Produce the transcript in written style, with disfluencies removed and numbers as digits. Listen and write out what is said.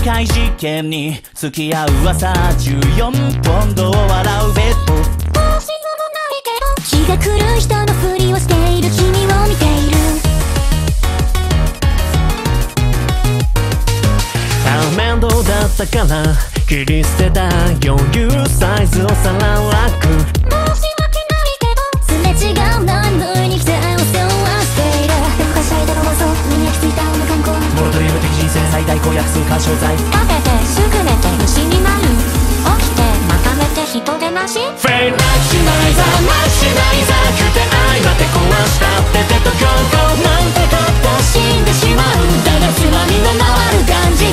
回事件に付き合う朝14ポンドを笑うベッド。 どうしようもないけど気が狂う人のふりをしている君を見ている。 面倒だったから切り捨てた余裕サイズをさら楽。 申し訳ないけどすれ違う何部に来てお世話している。でも会社へでも妄想に焼き付いた女観光。 モノトリーム的人生最大公約数干渉剤。 食べてすぐ寝て虫になる。起きてまた寝て人でなし。 フェイラクシマイザーマシナイザーくて愛なって壊したって手と強行なんてかって死んでしまう。だがつまみの回る感じ